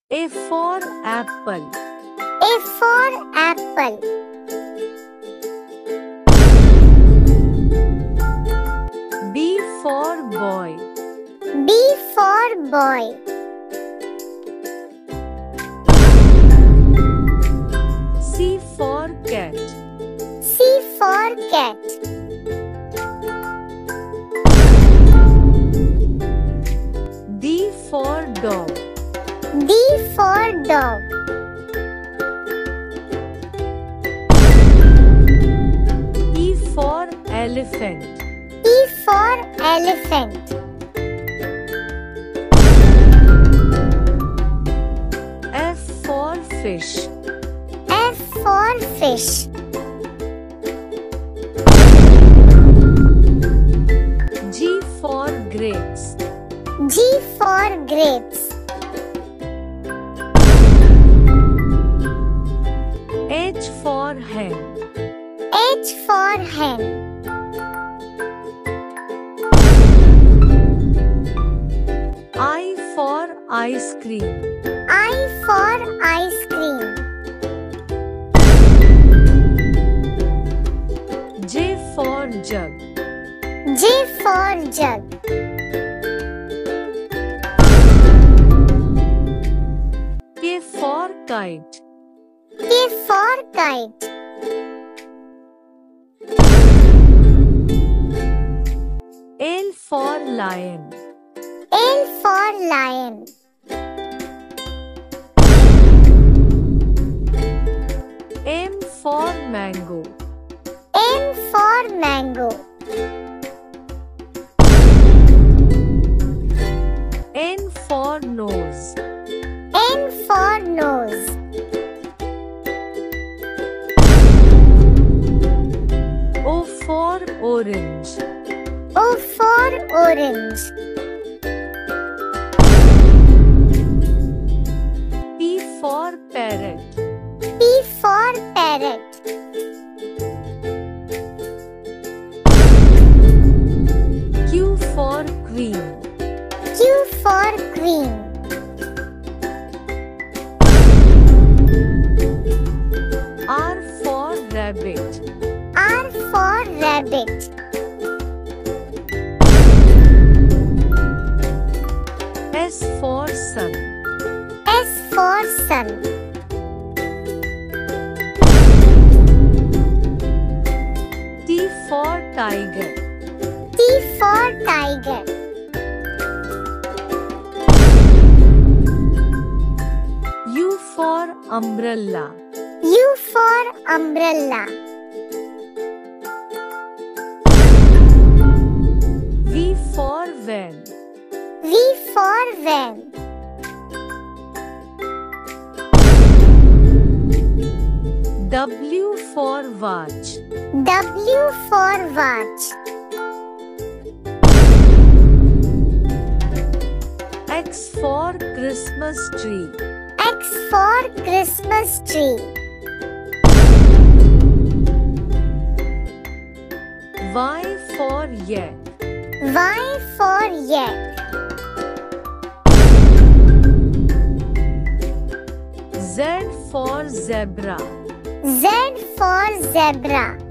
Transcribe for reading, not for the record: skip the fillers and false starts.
A for apple. A for apple. B for boy. B for boy. C for cat. C for cat. D for dog. D for dog. E for elephant. E for elephant. F for fish. F for fish. G for grapes. G for grapes. H for hen. H for hen. I for ice cream. I for ice cream. J for jug. J for jug. K for kite. K for kite. L for lion. L for lion. M for mango. M for mango. N for nose. N for nose. O for orange. O for orange. P for parrot. P for parrot. Q for queen. Q for queen. R for rabbit. R for rabbit. S for sun. S for sun. T for tiger. T for tiger. U for umbrella. U for umbrella. V for van. V for van. W for watch. W for watch. X for Christmas tree. X for Christmas tree. Y for yak. Y for yak. Z for zebra. Z for zebra.